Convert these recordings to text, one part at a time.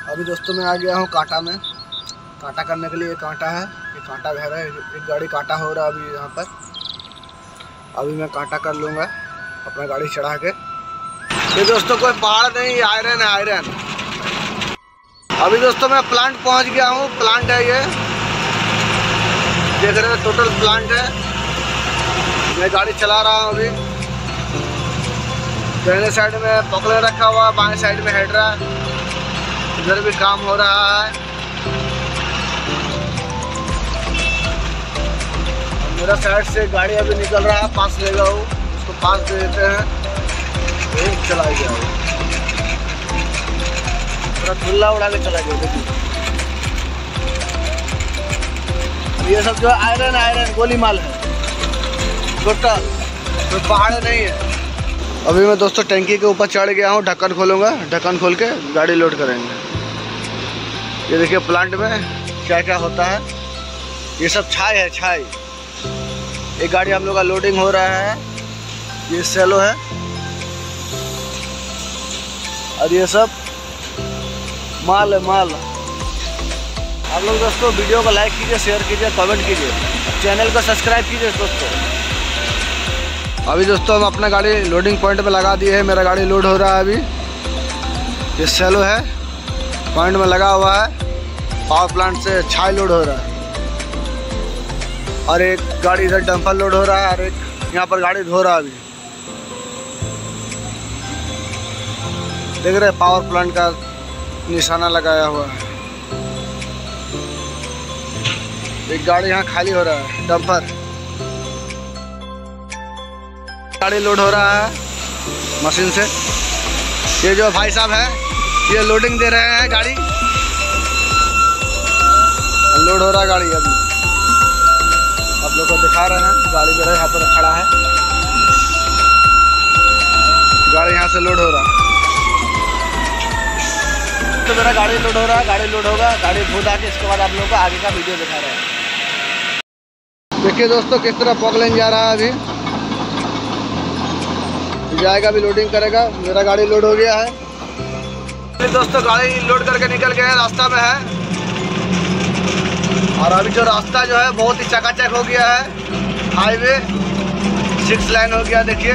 अभी दोस्तों मैं आ गया हूँ कांटा में। कांटा करने के लिए कांटा है, ये कांटा घर है। एक गाड़ी कांटा हो रहा है अभी यहाँ पर। अभी मैं कांटा कर लूँगा अपना गाड़ी चढ़ा के। ये दोस्तों कोई पहाड़ नहीं, आयरन है, आयरन। अभी दोस्तों मैं प्लांट पहुँच गया हूँ। प्लांट है ये, देख रहे हैं, टोटल प्लांट है। मैं गाड़ी चला रहा हूँ अभी। दाहिने साइड में पकड़े रखा हुआ, बाएं साइड में हेड रहा, इधर भी काम हो रहा है। मेरा साइड से गाड़ी अभी निकल रहा है, पास ले गया हूँ, उसको पास दे देते हैं, तो चला गया वो पूरा धुल्ला उड़ा के चला गया। देखिए ये सब जो आयरन आयरन गोली माल है टोटल, कोई पहाड़ नहीं है। अभी मैं दोस्तों टंकी के ऊपर चढ़ गया हूँ। ढक्कन खोलूँगा, ढक्कन खोल के गाड़ी लोड करेंगे। ये देखिए प्लांट में क्या क्या होता है। ये सब छाई है, छाई। एक गाड़ी हम लोग का लोडिंग हो रहा है, ये सेलो है। और ये सब माल है, माल। आप लोग दोस्तों वीडियो को लाइक कीजिए, शेयर कीजिए, कमेंट कीजिए, चैनल को सब्सक्राइब कीजिए दोस्तों। अभी दोस्तों हम अपना गाड़ी लोडिंग पॉइंट पे लगा दिए है। मेरा गाड़ी लोड हो रहा है अभी। ये सेलो है, पॉइंट में लगा हुआ है। पावर प्लांट से छाई लोड हो रहा है। और एक गाड़ी इधर डंपर लोड हो रहा है, और एक यहाँ पर गाड़ी धो रहा है अभी। देख रहे पावर प्लांट का निशाना लगाया हुआ है। एक गाड़ी यहाँ खाली हो रहा है, डंपर। गाड़ी लोड हो रहा है मशीन से। ये जो भाई साहब है ये लोडिंग दे रहे हैं, गाड़ी लोड हो रहा है गाड़ी अभी। आप लोग को दिखा रहे हैं, गाड़ी मेरे यहाँ पर खड़ा है, गाड़ी यहाँ से लोड हो रहा है। तो मेरा गाड़ी लोड हो रहा है, गाड़ी लोड होगा, गाड़ी धो धा के इसके बाद आप लोगों को आगे का वीडियो दिखा रहे हैं। देखिए दोस्तों किस तरह पॉकलाइन जा रहा है। अभी जाएगा, अभी लोडिंग करेगा। मेरा गाड़ी लोड हो गया है। अभी दोस्तों गाड़ी लोड करके निकल गए, रास्ता में है। और अभी जो रास्ता जो है बहुत ही चकाचक हो गया है। हाईवे 6 लाइन हो गया। देखिए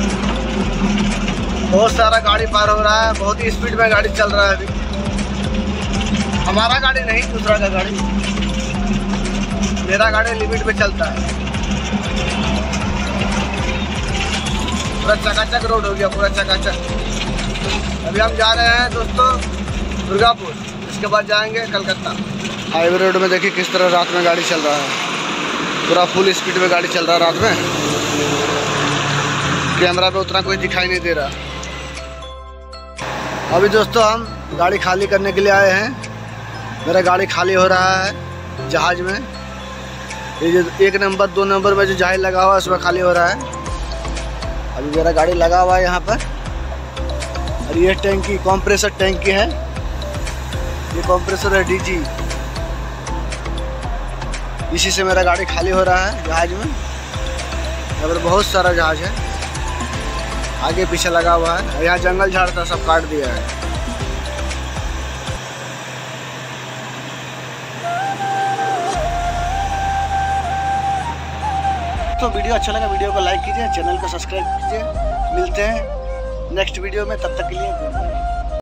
बहुत सारा गाड़ी पार हो रहा है, बहुत ही स्पीड में गाड़ी चल रहा है अभी। हमारा गाड़ी नहीं, दूसरा का गाड़ी। मेरा गाड़ी लिमिट पे चलता है। पूरा चकाचक रोड हो गया, पूरा चकाचक। अभी हम जा रहे हैं दोस्तों दुर्गापुर, इसके बाद जाएंगे कलकत्ता। हाईवे रोड में देखिए किस तरह रात में गाड़ी चल रहा है। पूरा फुल स्पीड में गाड़ी चल रहा है रात में। कैमरा पे उतना कोई दिखाई नहीं दे रहा। अभी दोस्तों हम गाड़ी खाली करने के लिए आए हैं। मेरा गाड़ी खाली हो रहा है जहाज में। ये जो 1 नंबर 2 नंबर में जो जहाज लगा हुआ है उसमें खाली हो रहा है। अभी मेरा गाड़ी लगा हुआ है यहाँ पर। और ये टैंकी कंप्रेसर टैंकी है। ये कंप्रेसर है डीजी। इसी से मेरा गाड़ी खाली हो रहा है जहाज में। यहाँ पर बहुत सारा जहाज है, आगे पीछे लगा हुआ है। यहाँ जंगल झाड़ था, सब काट दिया है। तो वीडियो अच्छा लगा, वीडियो को लाइक कीजिए, चैनल को सब्सक्राइब कीजिए। मिलते हैं नेक्स्ट वीडियो में, तब तक के लिए।